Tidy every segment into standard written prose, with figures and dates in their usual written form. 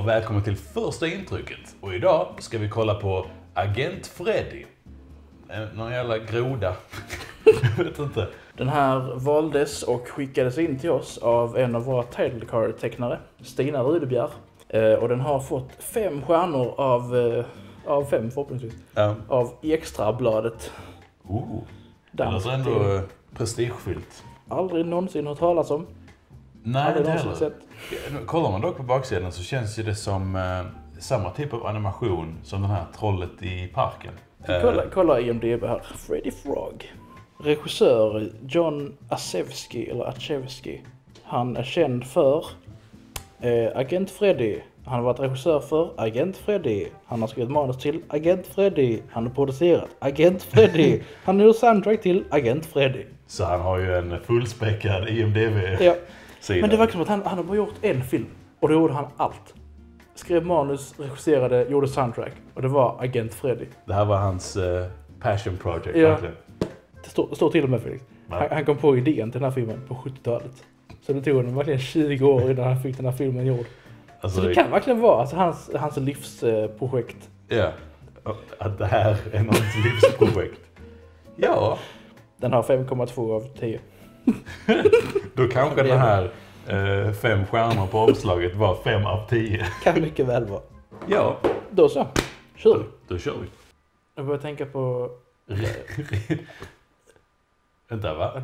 välkommen till första intrycket. Och idag ska vi kolla på Agent Freddy. Någon jävla groda. Jag vet inte. Den här valdes och skickades in till oss av en av våra title card-tecknare, Stina Rudebjer. Och den har fått 5 stjärnor av 5 förhoppningsvis. Av Extrabladet. Det låter ändå prestigefyllt. Aldrig någonsin hört talas om. Nej, inte heller. Kollar man dock på baksidan så känns det som samma typ av animation som den här trollet i parken. Kolla IMDb här. Freddy Frog. Regissör John Achevsky. Han är känd för Agent Freddy. Han har varit regissör för Agent Freddy. Han har skrivit manus till Agent Freddy. Han har producerat Agent Freddy. Han har gjort soundtrack till Agent Freddy. Så han har ju en fullspäckad IMDb. Ja. Men det verkar som att han har bara gjort en film. Och då gjorde han allt. Skrev manus, regisserade, gjorde soundtrack. Och det var Agent Freddy. Det här var hans passion project. Ja. Verkligen. Det står till och med Felix. Han kom på idén till den här filmen på 70-talet. Så det tog honom verkligen 20 år innan han fick den här filmen gjord. Alltså, så det kan verkligen vara hans livsprojekt. Ja, att det här är något livsprojekt. Ja. Den har 5,2 av 10. Då kanske den här 5 stjärnor på omslaget var 5 av 10. Kan mycket väl vara. Ja. Då så. Kör vi. Då kör vi. Jag börjar tänka på... Vänta, va?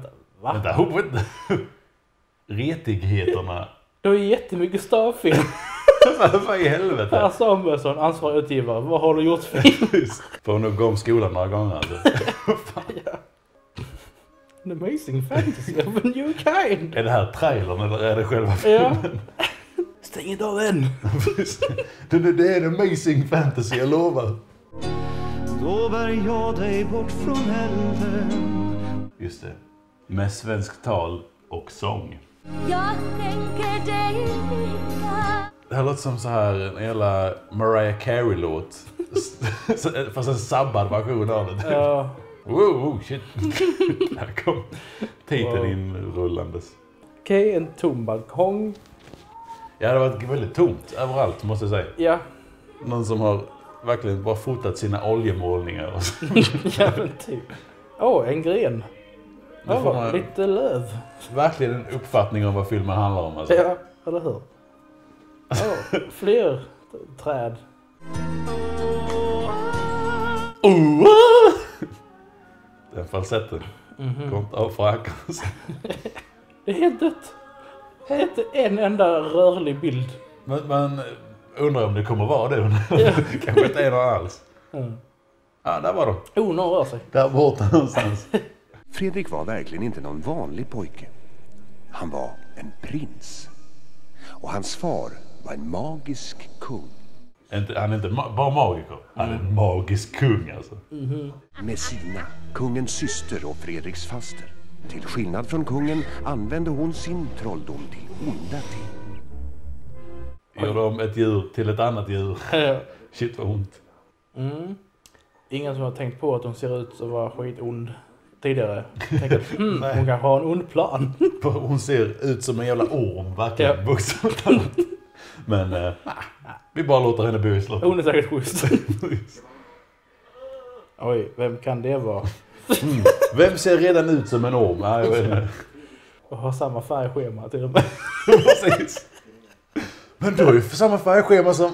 Retigheterna. Det är jättemycket stavfilm. Vad i helvete? Per Samuelsson, ansvarig utgivare. Vad har du gjort för? Får nog gå om skolan några gånger alltså. Ja. An amazing fantasy of a new kind. Är det här trailern eller är det själva filmen? Ja. Stäng inte av än. Det är en amazing fantasy, jag lovar. Då bär jag dig bort från älven. Just det. Med svensk tal och sång. Jag tänker dig lika. Det här låter som så här en jävla Mariah Carey-låt. Fast en sabbad version av det. Ja. Wow, shit. Här kom titeln inrullandes. Okej, en tom balkong. Ja, det har varit väldigt tomt överallt, måste jag säga. Ja. Någon som har verkligen bara fotat sina oljemålningar. Och så. Ja, men typ. En gren. Lite löv. Verkligen en uppfattning om vad filmen handlar om. Alltså. Ja, eller hur? Fler träd. Den falsetten. Kom inte av frackas. Det är helt dött. Det är inte en enda rörlig bild. Man undrar om det kommer vara det. Kanske inte är någon alls. Ja, där var de. Någon rör sig. Där borta någonstans. Fredrik var verkligen inte någon vanlig pojke. Han var en prins. Och hans far var en magisk kung. Han är inte bara magiker. Han är en magisk kung alltså. Messina, kungens syster och Fredriks faster. Till skillnad från kungen använde hon sin trolldom till onda ting. Gör de ett djur till ett annat djur. Shit vad ont. Ingen som har tänkt på att hon ser ut att vara skitond tidigare. Tänker att hon kan ha en ond plan. Hon ser ut som en jävla orm, verkligen. Ja. Men vi bara låter henne bo i slottet. Hon är säkert schysst. Oj, vem kan det vara? Vem ser redan ut som en orm? Jag vet inte. Och har samma färgschema till och med. Precis. Men du har ju samma färgschema som...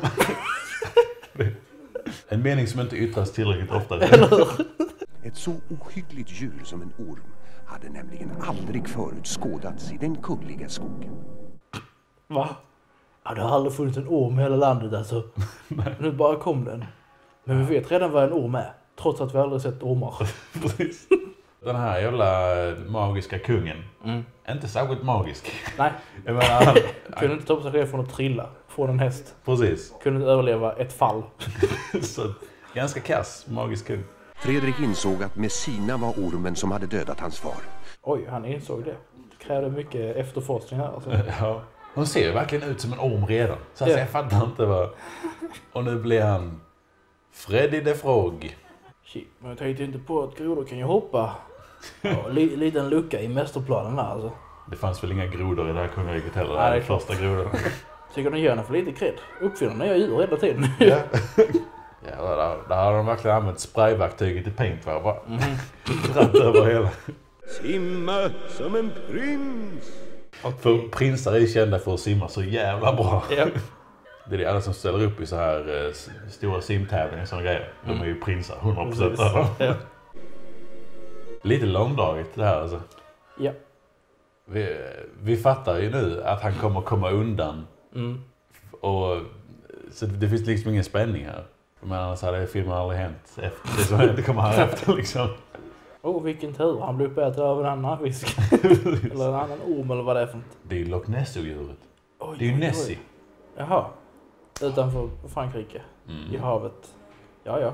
En mening som inte yttras tillräckligt ofta. Ett så ohyggligt djur som en orm hade nämligen aldrig förut skådats i den kungliga skogen. Va? Ja, det har aldrig funnits en orm i hela landet alltså. Nu bara kom den. Men vi vet redan vad en orm är. Trots att vi aldrig sett ormar. Precis. Den här jävla magiska kungen. Är inte särskilt magisk. Nej. Jag menar, han kunde inte ta på sig själv från att trilla. Från en häst. Precis. Kunde inte överleva ett fall. Så ganska kass, magisk kung. Fredrik insåg att Messina var ormen som hade dödat hans far. Oj, han insåg det. Det krävde mycket efterforskning här alltså. Ja. Hon ser ju verkligen ut som en orm redan. Så jag fattar inte vad... Och nu blir han Freddy the Frog. Shit, men jag tänkte inte på att grodor kan ju hoppa. Ja, liten lucka i mästerplanen här alltså. Det fanns väl inga grodor i det här kungariket heller. Nej, det första grodorna. Tycker de gör den för lite cred. Uppfinner nya djur hela tiden. Ja. Ja, där har de verkligen använt sprayverktyget i paint va? Bara dratt över hela. Simma som en prins. För prinsar är kända för att simma så jävla bra. Ja. Det är det alla som ställer upp i så här stora simtävlingar och sådana grejer. De är ju prinsar, 100%. Ja. Lite långdraget det här alltså. Ja. Vi fattar ju nu att han kommer komma undan. Och, så det finns liksom ingen spänning här. Men annars hade filmen aldrig hänt efter det som hände kommer här efter liksom. Vilken tur. Han blir uppäten av en annan fisk. Eller en annan orm eller vad det är för något. Det är ju Loch Ness-odjuret. Det är ju Nessie. Jaha. Utanför Frankrike. I havet. Ja.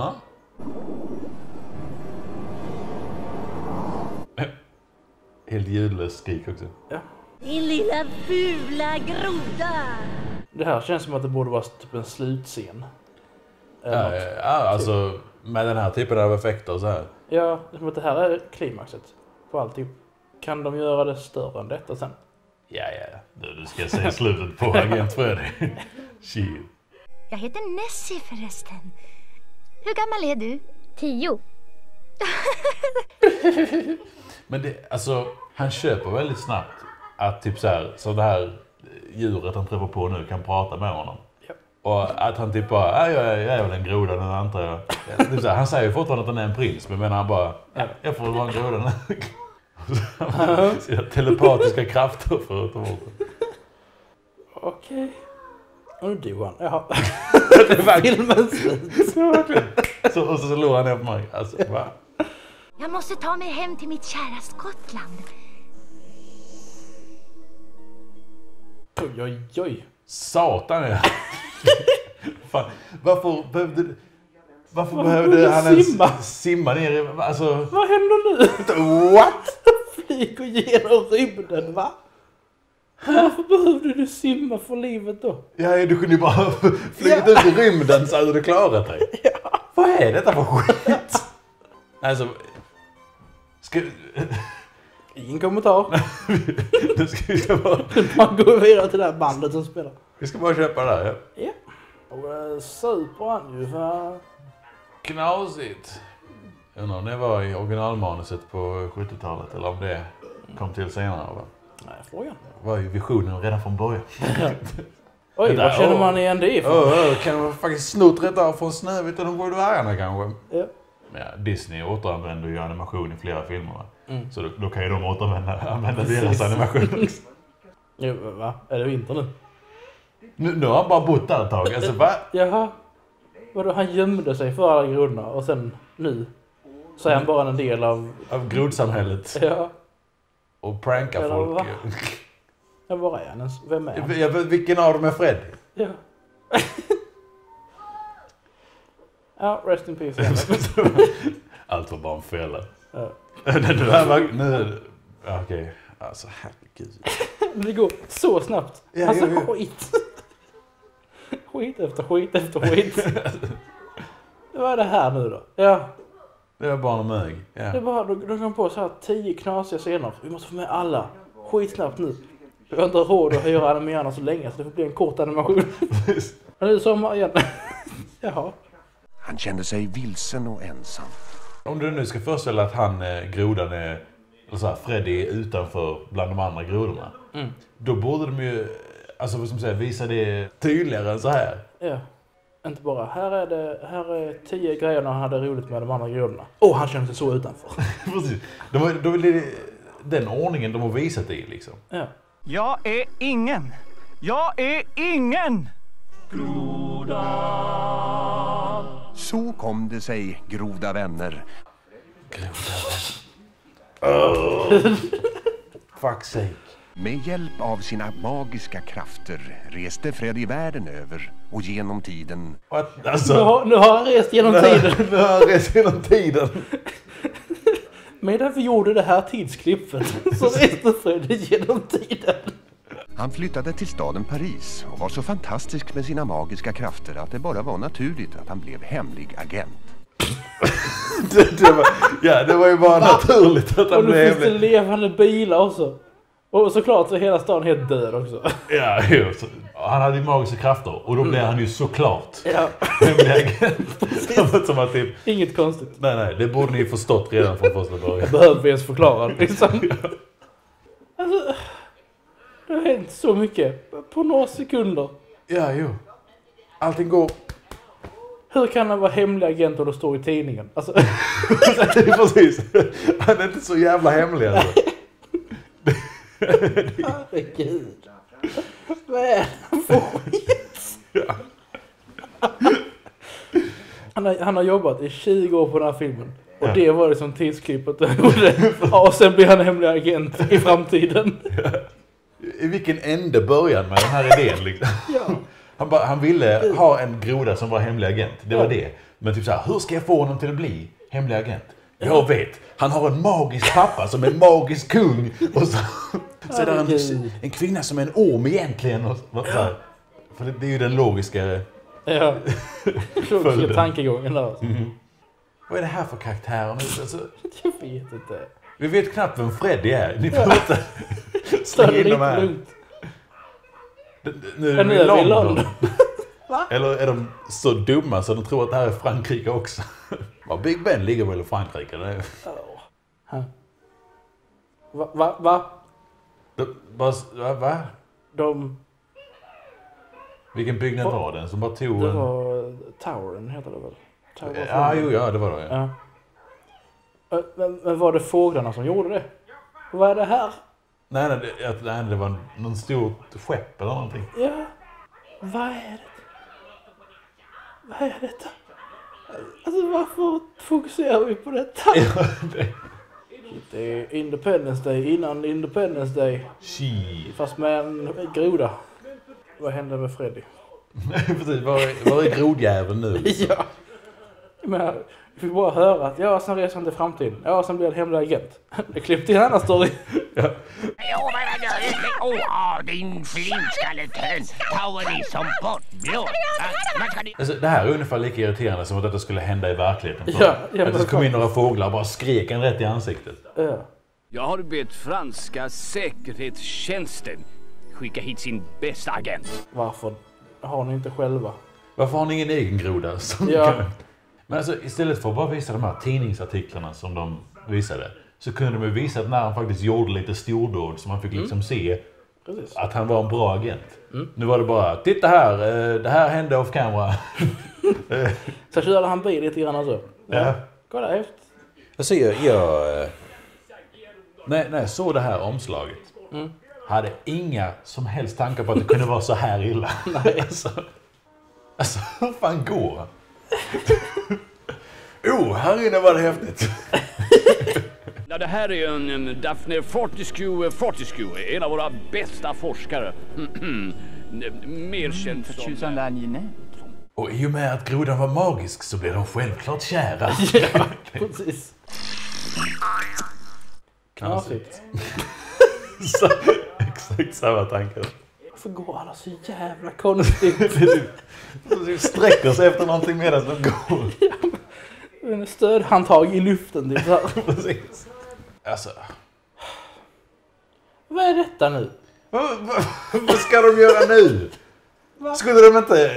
Helt ljudlöst skrik också. Ja. Din lilla fula groda. Det här känns som att det borde vara typ en slutscen. Ja, alltså med den här typen av effekter och så här. Ja, som att det här är klimaxet på alltihop. Kan de göra det större än detta sen? Ja. Du ska se slutet på Agent Freddy. Shit. Jag heter Nessie förresten. Hur gammal är du? 10. Men det, alltså, han köper väldigt snabbt att typ så det här djuret han träffar på nu kan prata med honom. Ja. Och att han typ bara, jag är väl en groda nu antar jag. Typ så här, han säger ju fortfarande att han är en prins, men menar han bara, jag får vara en groda nu. Sina telepatiska krafter för att ta bort det. Okej. Och nu dog han. Jaha. Det är verkligen filmen slut. Och så låg han ner på mig. Alltså, va? Jag måste ta mig hem till mitt kära Skottland. Oj. Satan ja. Fan, varför behövde han simma ner i, alltså... Vad händer nu? What? Flyger genom rymden, va? Varför behövde du simma för livet då? Ja, du kunde ju bara flyga ut i rymden så hade du klarat dig. Ja. Vad är detta för skit? Alltså... Ingen kommentar. Vi ska bara... Man går vidare till det här bandet som spelar. Vi ska bara köpa det här, ja. Och super han ju för... Knasigt. Jag undrar om det var i originalmanuset på 70-talet eller om det kom till senare, va? Nej, frågan. Det var ju visionen redan från början. Oj, vad känner man igen det ifrån? Kan man faktiskt snott rätt av från Snövit och de borde värgarna kanske? Ja. Ja, Disney återanvänder ju animation i flera filmer. Så då kan ju de använda deras animation också. Ja, va? Är det vinter nu? Nu har han bara bott där ett tag. Alltså, va? Jaha. Vadå, han gömde sig för alla grodorna och sen nu så är han bara en del av grodsamhället. Ja. Och pranka folk. Va? Ja, var är han ens? Vem är han? Ja, vilken av dem är Fred? Ja. Ja, rest in peace. Allt var bara en fälla. Ja. Okej. Alltså, herregud. Det går så snabbt. Ja, alltså, ja. skit. Skit efter skit. Vad är det här nu då? Ja. Det var bara en mög. Ja. Det är bara, de kom på så här 10 knasiga scener. Vi måste få med alla. Skitsnabbt nu. Vi har inte råd att höra animerarna så länge så det får bli en kort animation. Men nu är sommar igen. Jaha. Han kände sig vilsen och ensam. Om du nu ska föreställa att han, grodan är, eller så här, Freddy är utanför bland de andra grodorna. Då borde de ju, alltså vad ska man säga, visa det tydligare än så här. Ja. Inte bara, här är 10 grejer när han hade roligt med de andra grodorna. Han kände sig så utanför. Precis. Då vill det den ordningen de har visat i liksom. Ja. Jag är ingen. Jag är ingen. Så kom det sig, groda vänner. Fuck sake. Med hjälp av sina magiska krafter reste Freddy världen över och genom tiden. Alltså, Nu har han rest genom tiden. Nu har han rest genom tiden. Medan vi gjorde det här tidsklippet så reste Freddy genom tiden. Han flyttade till staden Paris och var så fantastisk med sina magiska krafter att det bara var naturligt att han blev hemlig agent. det var ju bara naturligt att han och nu blev finns det levande bilar också. Och såklart så är hela stan helt död också. Ja, han hade ju magiska krafter. Och då blev han ju såklart hemlig agent. Som att typ, inget konstigt. Nej, det borde ni förstått redan från första början. Behöver vi ens förklara liksom. Alltså, det har hänt så mycket på några sekunder. Ja, jo. Allting går... Hur kan han vara hemlig agent och det står i tidningen? Alltså... Precis. Han är inte så jävla hemlig alltså. Herregud. Vad är det för skit? Ja. Han har jobbat i 20 år på den här filmen. Och det var det som tidsklippet. Och sen blir han hemlig agent i framtiden. Ja. I vilken ände början med den här idén liksom? Ja. Han ville ha en groda som var hemlig agent. Det var det. Men typ så här, hur ska jag få honom till att bli hemlig agent? Jag vet. Han har en magisk pappa som är en magisk kung. Och så är det en kvinna som är en orm egentligen. Och så här. För det är ju den logiska... Ja. Logiska tankegången där. Vad är det här för karaktär? Alltså, jag vet inte. Vi vet knappt vem Freddy är. Ni får inte slänga in de här. Lugnt. Nu är vi i London. Eller är de så dumma så de tror att det här är Frankrike också? Big Ben ligger väl i Frankrike? Det är... Va? Va? De... Vilken byggnad var den som bara tog det var Towern heter det väl? Ja, det var det. Ja. Men var det fåglarna som gjorde det? Vad är det här? Nej, det var någon stor skepp eller någonting. Ja. Vad är det? Vad är detta? Alltså varför fokuserar vi på detta? Ja, det är Independence Day innan Independence Day. Fast med en groda. Vad hände med Freddy? Precis, var är grodjäveln nu? Ja. Men vi fick bara höra att sen reser han till framtiden. Sen blir han hemlig agent. Det klippte i en annan story. Ja. Din flintskalletön. Tar ni som bortblåst. Alltså, det här är ungefär lika irriterande som att detta skulle hända i verkligheten. Ja, att det kom in några fåglar och bara skrek en rätt i ansiktet. Ja. Jag har bett franska säkerhetstjänsten skicka hit sin bästa agent. Varför har ni inte själva? Varför har ni ingen egen groda? Men alltså, istället för att bara visa de här tidningsartiklarna som de visade, så kunde de ju visa att när han faktiskt gjorde lite stordåd så man fick liksom se att han var en bra agent. Nu var det bara, titta här, det här hände off camera. Så körde han bil lite grann alltså. Ja. Kolla efter. Alltså när jag såg det här omslaget hade inga som helst tankar på att det kunde vara så här illa. Nej. Alltså hur fan går han? Här inne var det häftigt. Ja, det här är en Daphne Fortescue, en av våra bästa forskare. Mer känd som... Och i och med att grodan var magisk så blev de självklart kära. Ja, precis. Knasigt. Exakt samma tankar. Varför går alla så jävla konstigt? De sträcker sig efter någonting medan de går. En stödhandtag i luften. Det är precis. Alltså. Vad är detta nu? Vad ska de göra nu? Skulle de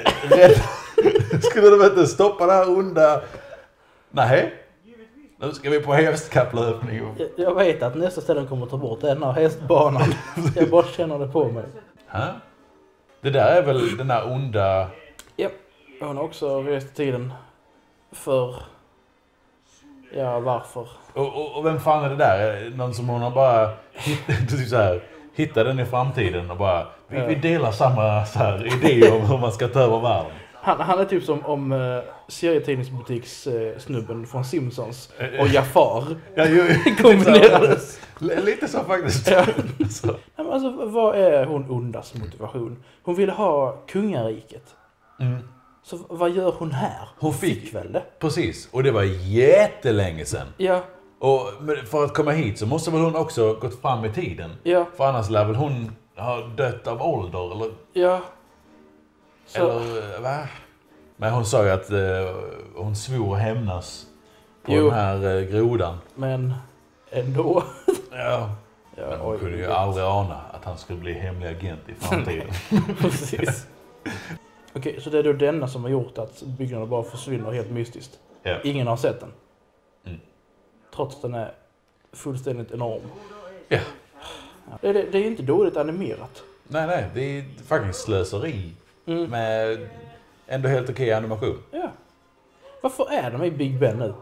inte stoppa det här onda? Nej. Nu ska vi på hästkapplöpning. Jag vet att nästa ställe kommer att ta bort den här hästbanan. Jag bara känner det på mig. Det där är väl den där onda... Ja, hon har också rest i tiden. För... Ja, varför? Och vem fan är det där? Någon som hon har bara hittat den i framtiden och bara... Vi delar samma så här, idé om hur man ska ta över världen. Han är typ som om serietidningsbutikssnubben från Simpsons och Jafar kombinerades. Lite så faktiskt. Ja. Alltså, vad är hon ondas motivation? Hon ville ha kungariket. Så vad gör hon här? Hon fick väl det? Precis, och det var jättelänge sedan. Ja. Och för att komma hit så måste väl hon också gått fram i tiden. Ja. För annars lär väl hon ha dött av ålder eller... Ja. Så. Eller va? Men hon sa ju att hon svor hämnas på den här grodan. Men ändå. Ja. Ja, men hon kunde ju aldrig ana att han skulle bli hemlig agent i framtiden. Precis. Okej, så det är då denna som har gjort att byggnaden bara försvinner helt mystiskt. Ja. Ingen har sett den. Mm. Trots att den är fullständigt enorm. Ja. Det är inte dåligt animerat. Nej, det är faktiskt slöseri med ändå helt okej animation. Ja. Varför är de i Big Ben nu?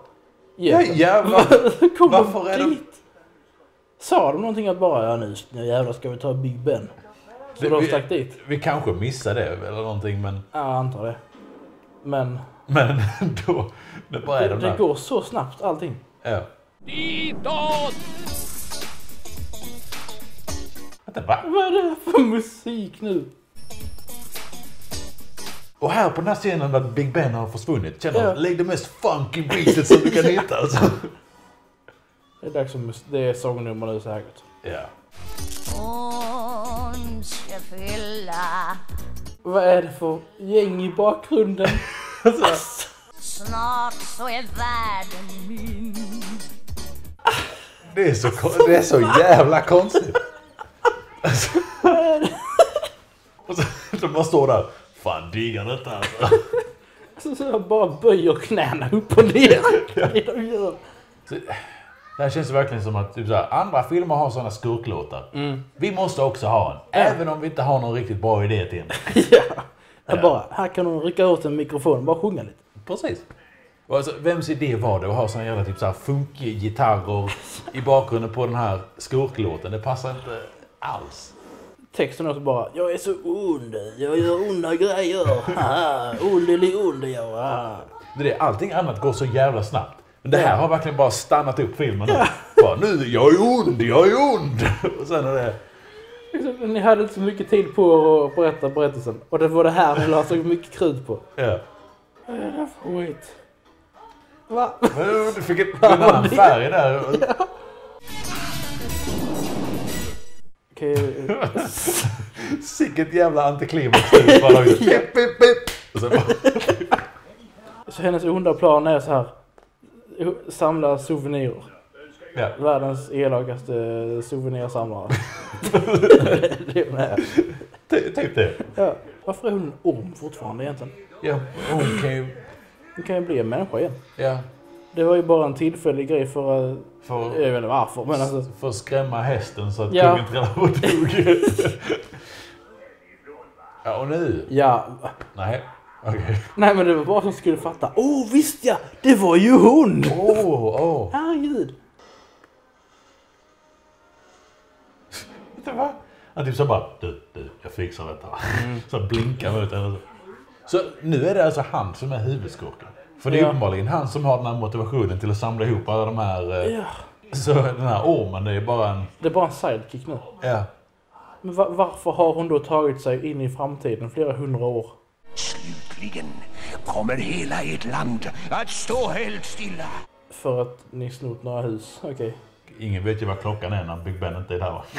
Varför är de... Sa de någonting att bara, nu jävlar ska vi ta Big Ben? Så de stack dit. Vi kanske missade det eller någonting, men... Ja, jag antar det. Men då... Det bara är det går så snabbt allting. Ja. Ditåt! Va? Vad är det för musik nu? Och här på den här scenen där Big Ben har försvunnit, känner jag, lägg det mest funky beatet som du kan hitta. Alltså. Det är dags för det är sångnummer nu säkert. Ja. Ondskefulla. Vad är det för gäng i bakgrunden? Snart så är världen min. Det är så jävla konstigt. Alltså. Och så man står där, fan diggar detta alltså. Så jag bara böjer knäna upp och ner. Det de gör. Så, det här känns verkligen som att typ så här, andra filmer har sådana skurklåtar. Vi måste också ha en. Även om vi inte har någon riktigt bra idé till en. Ja. Bara, här kan de rycka ut en mikrofon och bara sjunga lite. Precis. Och alltså, vems idé var det att ha såna jävla typ så här funky gitarrer i bakgrunden på den här skurklåten? Det passar inte alls. Texten är också bara, jag är så ond, jag gör onda grejer. Ond jag. Det är allting annat går så jävla snabbt. Men det här har verkligen bara stannat upp filmen nu. Bara, nu, jag är ond. Och sen är det... Ni hade inte så mycket tid på att berätta berättelsen. Och det var det här ni la så mycket krut på. Ja. Vad är det för skit? Va? Men du fick en annan färg där. Ja. Okej. Sicket jävla antiklimax. Så hennes onda plan är så här. Samla souvenirer. Ja. Världens elakaste souvenirsamlare. Det är Typ det. ja. Varför är hon en orm fortfarande egentligen? Ja, hon kan ju bli en människa igen. Ja. Det var ju bara en tillfällig grej för jag vet inte varför, men alltså... För att skrämma hästen så att kungen trillar på tog. Ja, och nu? Ja. Nej, okej. Nej, men det var bara som skulle fatta. Visst ja! Det var ju hon! Herregud. Vet du vad? Han typ så bara, du, jag fixar detta. Så blinkar mot henne. Så nu är det alltså han som är huvudskurken. För det är uppenbarligen han som har den här motivationen till att samla ihop alla de här... Så den här ormen, det är bara en... Det är bara en sidekick nu. Ja. Men varför har hon då tagit sig in i framtiden flera 100 år? Slutligen kommer hela ert land att stå helt stilla. För att ni snott några hus, okej. Ingen vet ju vad klockan är när Big Ben inte är där, va?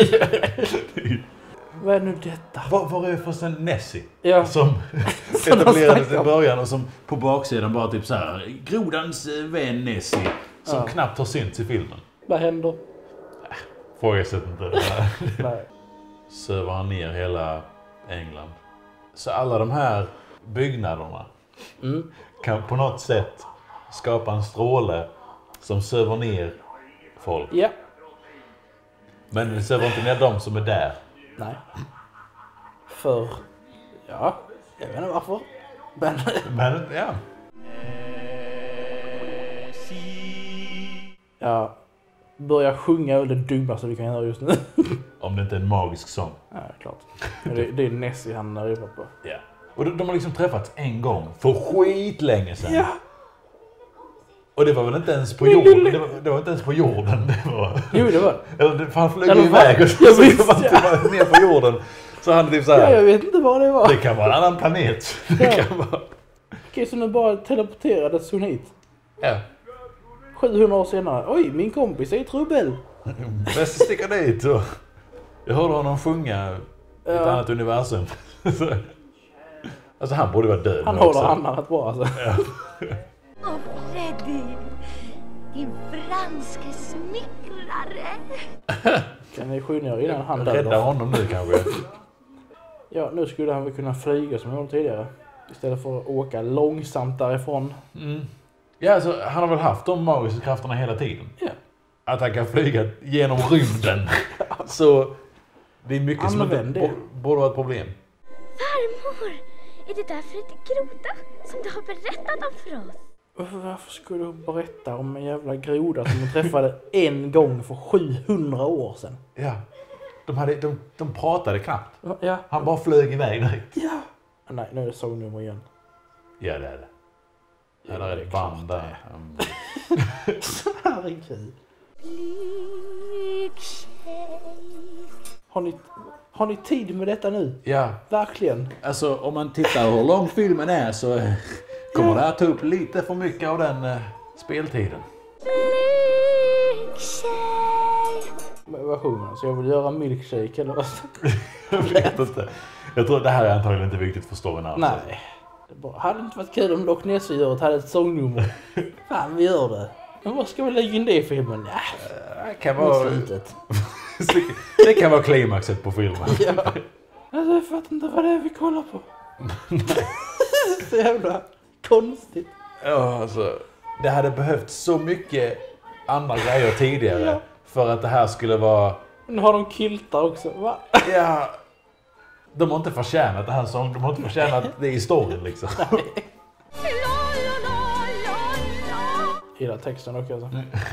Vad är nu detta? Var är förresten Nessie? Ja. Som etablerades i början och som på baksidan bara typ så här grodans vän Nessie som knappt har synts i filmen. Vad händer? Frågasätt inte det här. Nej. Söver han ner hela England. Så alla de här byggnaderna kan på något sätt skapa en stråle som söver ner folk. Ja. Men det söver inte ner de som är där. Nej. För... Ja, jag vet inte varför. Men ja. Ja. Börja sjunga är det dummaste vi kan göra just nu. Om det inte är en magisk sång. Ja, klart. Det är Nessie han river på. Ja. Och de har liksom träffats en gång för skitlänge sedan. Ja. Och det var väl inte ens på jorden. Det var inte ens på jorden. Det var... Jo, det var. Eller för han flög iväg och så var det ner på jorden. Så han typ så här. Ja, jag vet inte vad det var. Det kan vara en annan planet. Det kan vara... Okej, så nu bara teleporterades hon hit. Ja. 700 år senare. Oj, min kompis är i trubbel. Bäst sticka dit. Och jag hörde honom sjunga i ett annat universum. Alltså han borde vara död. Han håller andan rätt bra alltså. Freddy, din franske smickrar. svårare. Kan ni skynda er innan han dör? Rädda honom nu kanske. Ja, nu skulle han väl kunna flyga som jag gjorde tidigare. Istället för att åka långsamt därifrån. Ja, alltså, han har väl haft de magiska krafterna hela tiden. Ja. Att han kan flyga genom rymden. Så det är mycket som inte borde vara ett problem. Farmor, är det därför ett groda som du har berättat om för oss? Varför skulle du berätta om en jävla groda som hon träffade en gång för 700 år sedan? Ja, de pratade knappt. Ja. Han bara flög iväg direkt. Ja. Nej, nu är det sångnummer igen. Ja, det är det. Ja, där är det band där. Herregud. Har ni tid med detta nu? Ja. Verkligen. Alltså, om man tittar hur lång filmen är så kommer det att ta upp lite för mycket av den speltiden. Vad sjunger han? Så jag vill göra milkshake eller vad? Jag vet inte. Jag tror det här är antagligen inte viktigt för storyn alls. Nej. Det hade inte varit kul om Loch Ness-djuret hade ett sångnummer. Fan, vi gör det. Men vad ska vi lägga in det i filmen? Ja, det kan vara slutet. Det kan vara klimaxet på filmen. Ja. Alltså, jag fattar inte vad det är vi kollar på. Så jävla konstigt. Ja, alltså. Det hade behövt så mycket andra grejer tidigare för att det här skulle vara... Nu har de kiltar också, va? Ja. De har inte förtjänat det här sång. De har inte förtjänat det i storyn liksom. Gillar texten också alltså.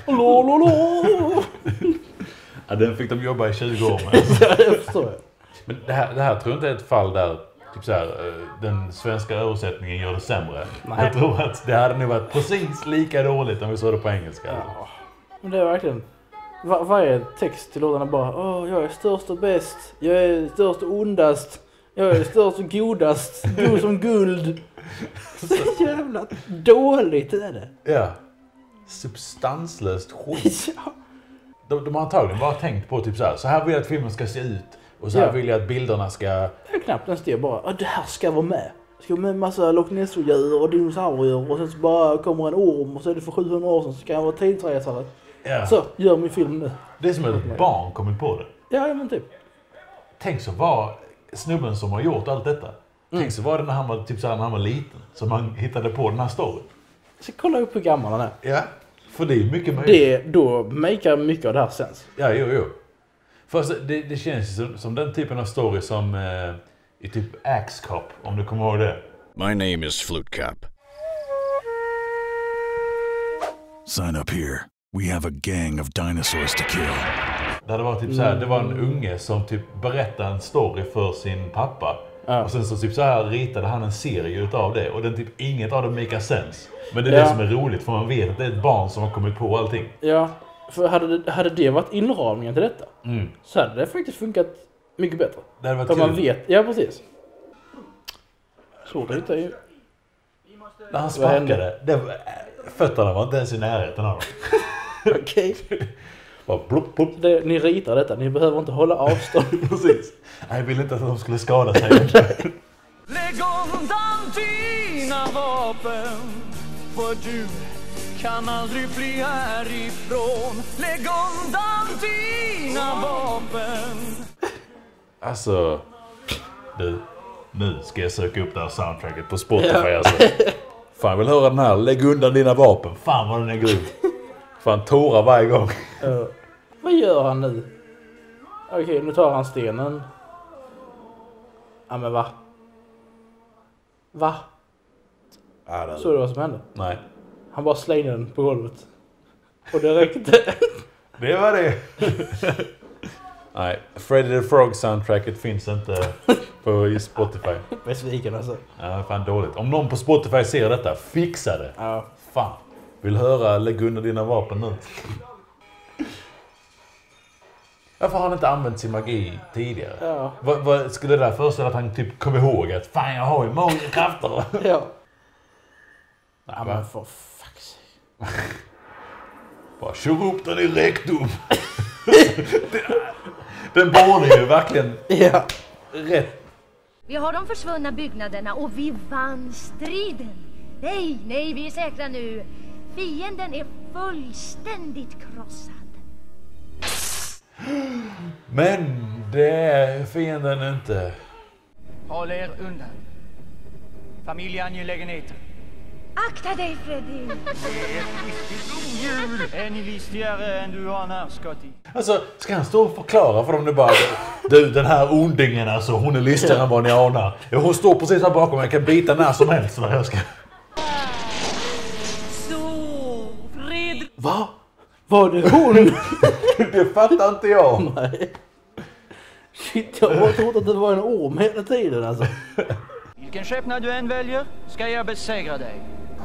Ja, den fick de jobba i 20 år med. Ja, det förstår jag. Men det här tror jag inte är ett fall där typ så här, den svenska översättningen gör det sämre. Nej. Jag tror att det hade nog varit precis lika dåligt om vi såg det på engelska. Ja. Men det är verkligen... Varje text till låtarna bara jag är störst och bäst. Jag är störst och ondast. Jag är störst och godast. God som guld. Så jävla dåligt är det. Ja. Substanslöst skit. Ja. De har antagligen bara tänkt på typ så här vill jag att filmen ska se ut. Och så här vill jag att bilderna ska... Det är knappt ens det bara, det här ska vara med. Det ska vara med en massa Loch Ness-djur och dinosaurier. Och sen så bara kommer en orm och så är det för 700 år sedan så ska han vara tidsresare. Ja. Så, gör min film nu. Det är som att ett barn kommit på det. Ja, men typ. Tänk så var snubben som har gjort allt detta. Tänk så var det när han var, typ så här, när han var liten. Som han hittade på den här storyn. Så kolla upp hur gammal han är. Ja, för det är mycket möjligt. Då makar mycket av det här sens. Ja, jo. Fast det känns som den typen av story som i typ Axe Cop, om du kommer ihåg det. My name is Flute Cop. Sign up here. We have a gang of dinosaurs to kill. Där det var typ så här, det var en unge som typ berättade en story för sin pappa. Ja. Och sen så typ så här ritade han en serie utav det. Och den typ inget av det makar sense. Men det är det som är roligt, för man vet att det är ett barn som har kommit på allting. Ja, för hade det varit inramningen till detta så hade det faktiskt funkat mycket bättre. Det hade varit för kul. Man vet, ja precis. Så det hittar ju... När han sparkade, fötterna var inte ens i närheten av dem. Okej. Bara blup, blup. Ni ritar detta, ni behöver inte hålla avstånd. Precis. Jag ville inte att de skulle skada sig. Lägg undan dina vapen, för du kan aldrig fly härifrån. Lägg undan dina vapen. Alltså, nu ska jag söka upp det här soundtracket på Spotify alltså. Fan, jag vill höra den här. Lägg undan dina vapen. Fan vad den är grym. Fan, tårar varje gång. Vad gör han nu? Okej, nu tar han stenen. Ja, men va? Va? Ja, Så det vad som hände? Nej. Han bara slängde den på golvet. Och det räckte. Det var det. Nej, Freddy the Frog soundtracket finns inte på Spotify. Besviken alltså. Ja, fan dåligt. Om någon på Spotify ser detta, fixa det. Ja. Fan. Vill höra lägg under dina vapen nu. Varför har han inte använt sin magi tidigare? Ja. Vad skulle det där föreställa att han typ kom ihåg att fan, jag har ju magiska krafter. Ja. Nej, men för fuck's sake. Bara kör upp den i rektum. Den borde ju verkligen rätt. Vi har de försvunna byggnaderna och vi vann striden. Nej, vi är säkra nu. Fienden är fullständigt krossad. Men det är fienden inte. Håll er undan. Familjeangelägenheter. Akta dig, Freddy! Är ni listigare än du anar, Scotty? Alltså, ska han stå och förklara för dem nu bara... Du, den här ondingen alltså, hon är listigare än vad ni anar. Ja, hon står precis här bakom, jag kan bita när som helst vad jag ska... Så, Fredrik... Va? Var det hon? Det fattar inte jag. Nej. Shit, jag har trott att det var en orm hela tiden alltså. Vilken skepnad du än väljer ska jag besegra dig.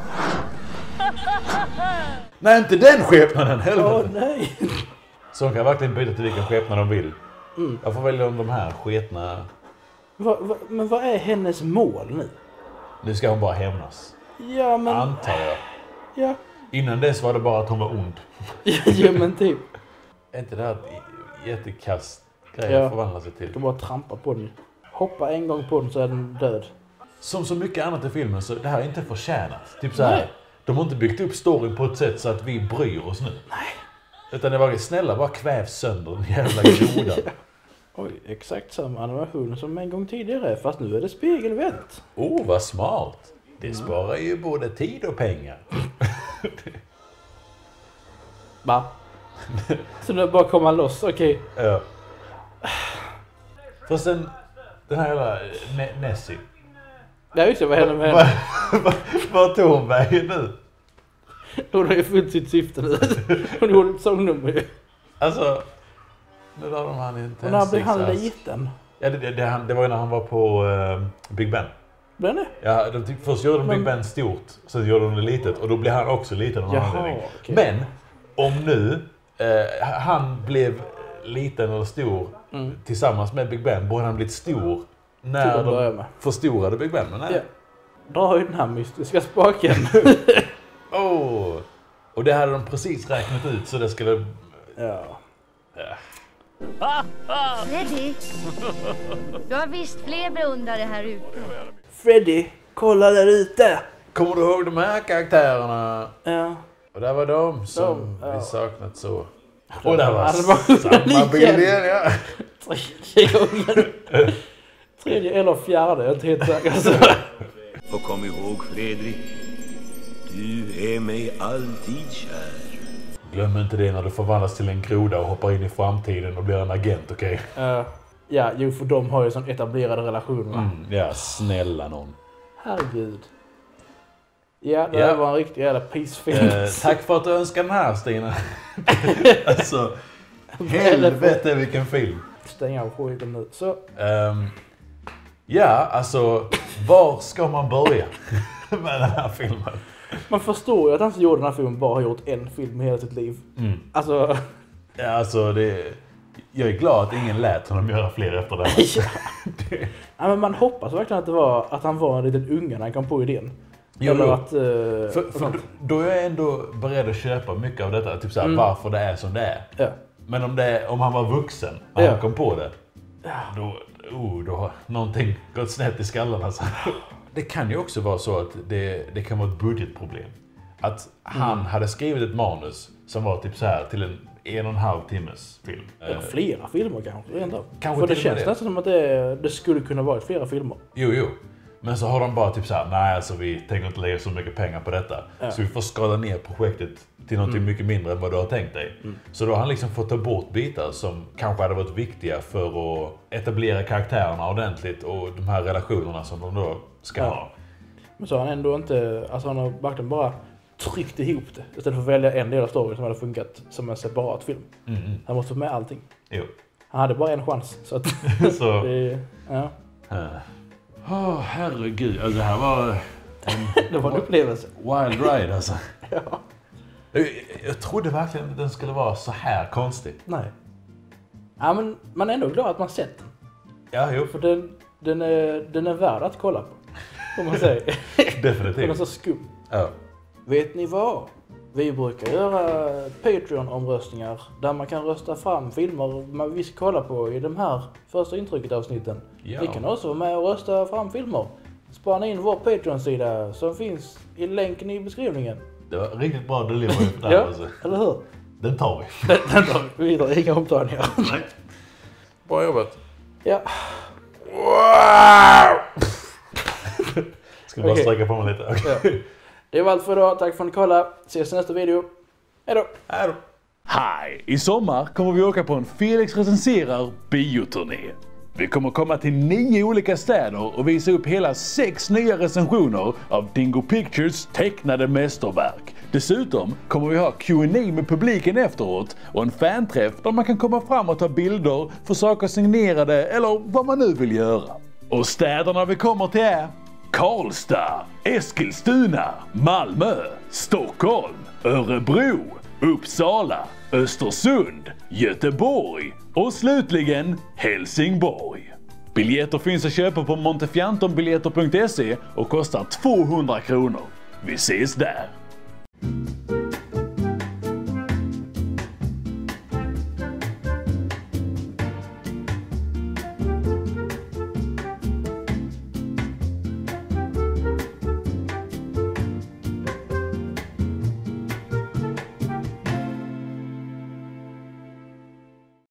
Nej, inte den skepnaden, helvete. Nej. Så de kan verkligen byta till vilken skepnad de vill. Jag får välja om de här sketna... Men vad är hennes mål nu? Nu ska hon bara hämnas. Ja, men... Antar jag. Ja. Innan dess var det bara att hon var ond. Ja, men typ. Är inte det här ett jättekast grejer förvandlar sig till? De bara trampar på den. Hoppa en gång på den så är den död. Som så mycket annat i filmen så det här är inte förtjänat. Typ så här, de har inte byggt upp storyn på ett sätt så att vi bryr oss nu. Nej. Utan det var snälla, bara kväv sönder den jävla grodan. Ja. Oj, exakt samma animation som en gång tidigare, fast nu är det spegelvänt. Vad smart. Det sparar ju både tid och pengar. Va? Så nu bara komma loss, okej. Ja. Fast den här jävla Nessie. Ja, just det, vad händer med henne? Vad tog hon vägen nu? Hon har ju fullt sitt syfte nu. Hon gjorde ett sångnummer ju. Alltså, nu la de han i en och när blev han liten? Ja, det var ju när han var på Big Ben. Blev det? Ja, först gjorde de Big Ben stort, så gjorde de det litet. Och då blev han också liten. Jaha, okay. Men, om nu han blev liten eller stor tillsammans med Big Ben, borde han blivit stor när de förstorade Big Ben. Men nej. Ja. Dra ju den här mystiska spaken. Och det hade de precis räknat ut så det skulle... Ja. Freddy, du har visst fler beundrare här ute. Freddy, kolla där ute. Kommer du ihåg de här karaktärerna? Ja. Och där var de som vi saknat så. Och där var samma bild igen, ja. Tredje eller fjärde, jag är inte helt säker. Och kom ihåg, Fredrik, du är mig alltid kär. Glöm inte det när du förvandlas till en groda och hoppar in i framtiden och blir en agent, okej? Ja, jo, för de har ju sån etablerade relationer. Ja, snälla någon. Herregud. Ja, det var en riktig jävla pisfilm. Tack för att du önskade den här, Stina. Alltså, helvete vilken film. Stäng av skiten nu. Så. Ja, alltså, var ska man börja med den här filmen? Man förstår ju att han som gjorde den här filmen bara har gjort en film i hela sitt liv. Alltså... Ja, alltså jag är glad att ingen lät honom göra fler efter det här. Ja, men man hoppas verkligen att han var en liten unge när han kom på idén. Jo. Att, för då är jag ändå beredd att köpa mycket av detta. Typ såhär, varför det är som det är. Ja. Men om han var vuxen när han kom på det. Då har någonting gått snett i skallen alltså. Det kan ju också vara så att det kan vara ett budgetproblem. Att han hade skrivit ett manus som var typ så här till en 1,5 timmes film. Eller flera filmer kanske ändå. Kanske för det känns nästan som att det skulle kunna vara flera filmer. Jo. Men så har de bara typ så här, nej alltså vi tänker inte lägga så mycket pengar på detta. Ja. Så vi får skala ner projektet till någonting mycket mindre än vad du har tänkt dig. Så då har han liksom fått ta bort bitar som kanske hade varit viktiga för att etablera karaktärerna ordentligt och de här relationerna som de då ska ha. Men så har han ändå inte, alltså han har verkligen bara tryckt ihop det istället för att välja en del av storyn som hade funkat som en separat film. Han måste få med allting. Jo. Han hade bara en chans så att så. Herregud, alltså det här var det var en upplevelse. Wild ride alltså. Ja. Jag trodde verkligen att den skulle vara så här konstig. Nej. Ja, men man är ändå glad att man sett den. Ja, jo. För den är värd att kolla på. Om man säger. Definitivt. Den är så skum. Ja. Vet ni vad? Vi brukar göra Patreon-omröstningar där man kan rösta fram filmer vi ska kolla på i de här första intrycket avsnitten. Ja. Ni kan också vara med och rösta fram filmer. Spana in vår Patreon-sida som finns i länken i beskrivningen. Det var riktigt bra delivery där ja, alltså. Eller hur? Den tar vi. Den tar vi vidare, inga omtagningar. Nej. Bra jobbat. Ja. Wow! Ska bara sträcka på mig lite. Okay. Ja. Det var allt för idag. Tack för att ni kollade. Ses i nästa video. Hejdå. Hejdå. Hej! I sommar kommer vi åka på en Felix recenserar bioturné. Vi kommer komma till 9 olika städer och visa upp hela 6 nya recensioner av Dingo Pictures tecknade mästerverk. Dessutom kommer vi ha Q&A med publiken efteråt och en fanträff där man kan komma fram och ta bilder, få saker signerade eller vad man nu vill göra. Och städerna vi kommer till är Karlstad, Eskilstuna, Malmö, Stockholm, Örebro, Uppsala, Östersund, Göteborg och slutligen Helsingborg. Biljetter finns att köpa på montefiantonbiljetter.se och kostar 200 kronor. Vi ses där!